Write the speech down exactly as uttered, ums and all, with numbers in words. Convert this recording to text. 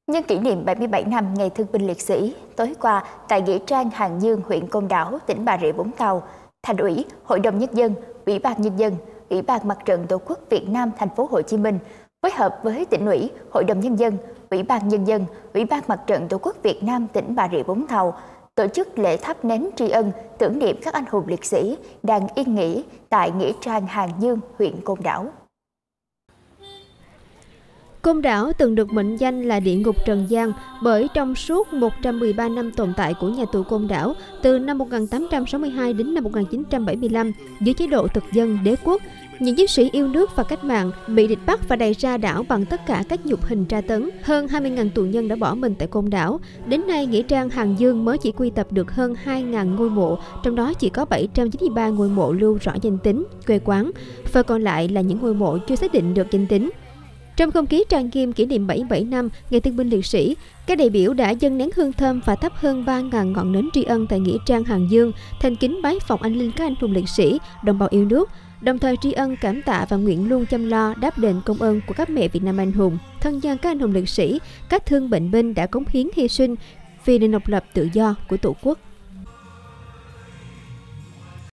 Nhân kỷ niệm bảy mươi bảy năm Ngày Thương binh Liệt sĩ, tối qua tại nghĩa trang Hàng Dương, huyện Côn Đảo, tỉnh Bà Rịa Vũng Tàu, Thành ủy, Hội đồng Nhân dân, Ủy ban Nhân dân, Ủy ban Mặt trận Tổ quốc Việt Nam Thành phố Hồ Chí Minh phối hợp với Tỉnh ủy, Hội đồng Nhân dân, Ủy ban Nhân dân, Ủy ban Mặt trận Tổ quốc Việt Nam tỉnh Bà Rịa Vũng Tàu tổ chức lễ thắp nến tri ân tưởng niệm các anh hùng liệt sĩ đang yên nghỉ tại nghĩa trang Hàng Dương, huyện Côn Đảo. Côn Đảo từng được mệnh danh là địa ngục trần gian bởi trong suốt một trăm mười ba năm tồn tại của nhà tù Côn Đảo từ năm một nghìn tám trăm sáu mươi hai đến năm một nghìn chín trăm bảy mươi lăm dưới chế độ thực dân đế quốc, những chiến sĩ yêu nước và cách mạng bị địch bắt và đày ra đảo bằng tất cả các nhục hình tra tấn. Hơn hai mươi nghìn tù nhân đã bỏ mình tại Côn Đảo. Đến nay, nghĩa trang Hàng Dương mới chỉ quy tập được hơn hai nghìn ngôi mộ, trong đó chỉ có bảy trăm chín mươi ba ngôi mộ lưu rõ danh tính, quê quán. Phần còn lại là những ngôi mộ chưa xác định được danh tính. Trong không khí trang nghiêm kỷ niệm bảy mươi bảy năm Ngày Thương binh Liệt sĩ, các đại biểu đã dâng nén hương thơm và thắp hơn ba nghìn ngọn nến tri ân tại nghĩa trang Hàng Dương, thành kính bái phỏng anh linh các anh hùng liệt sĩ, đồng bào yêu nước, đồng thời tri ân cảm tạ và nguyện luôn chăm lo đáp đền công ơn của các mẹ Việt Nam anh hùng, thân nhân các anh hùng liệt sĩ, các thương bệnh binh đã cống hiến hy sinh vì nền độc lập tự do của Tổ quốc.